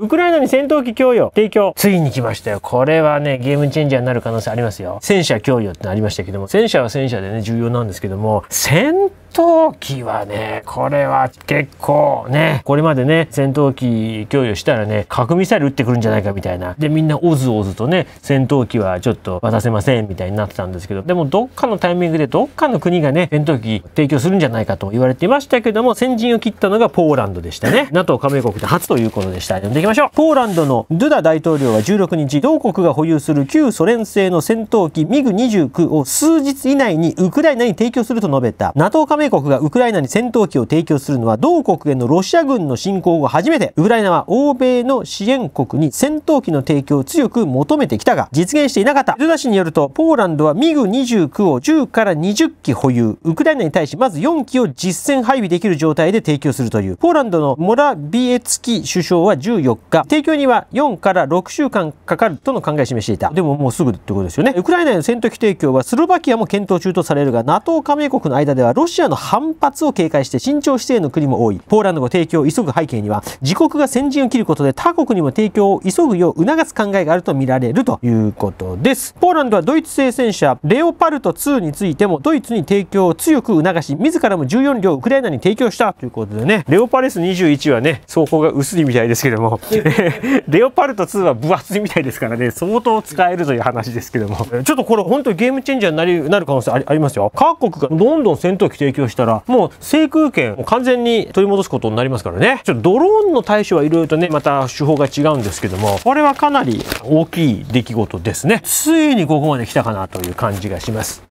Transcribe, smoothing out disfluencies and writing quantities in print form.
ウクライナに戦闘機供与、提供。ついに来ましたよ。これはね、ゲームチェンジャーになる可能性ありますよ。戦車供与ってのありましたけども、戦車は戦車でね、重要なんですけども、戦闘機はね、これは結構ね、これまでね、戦闘機供与したらね、核ミサイル撃ってくるんじゃないかみたいな。で、みんなおずおずとね、戦闘機はちょっと渡せませんみたいになってたんですけど、でもどっかのタイミングでどっかの国がね、戦闘機提供するんじゃないかと言われていましたけども、先陣を切ったのがポーランドでしたね。NATO 加盟国で初ということでした。読んでいきましょう。ポーランドのドゥダ大統領は16日、同国が保有する旧ソ連製の戦闘機ミグ29を数日以内にウクライナに提供すると述べた。NATO 加盟国がウクライナに戦闘機を提供するのは同国へのロシア軍の侵攻後初めて。ウクライナは欧米の支援国に戦闘機の提供を強く求めてきたが実現していなかった。ドゥダ氏によると、ポーランドはミグ29を10から20機保有。ウクライナに対しまず4機を実戦配備できる状態で提供するという。ポーランドのモラビエツキ首相は14日、提供には4から6週間かかるとの考えを示していた。でももうすぐってことですよね。ウクライナへの戦闘機提供はスロバキアも検討中とされるが、 NATO 加盟国の間ではロシアの反発を警戒して慎重姿勢の国も多い。ポーランドが提供を急ぐ背景には、自国が先陣を切ることで他国にも提供を急ぐよう促す考えがあると見られるということです。ポーランドはドイツ製戦車レオパルト2についてもドイツに提供を強く促し、自らも14両ウクライナに提供したということでね。レオパレス21はね、装甲が薄いみたいですけどもレオパルト2は分厚いみたいですからね、相当使えるという話ですけども、ちょっとこれ本当にゲームチェンジャーになる可能性ありますよ。各国がどんどん戦闘機提供したら、もう制空権を完全に取り戻すことになりますからね。ちょっとドローンの対処はいろいろとね、また手法が違うんですけども、これはかなり大きい出来事ですね。ついにここまで来たかなという感じがします。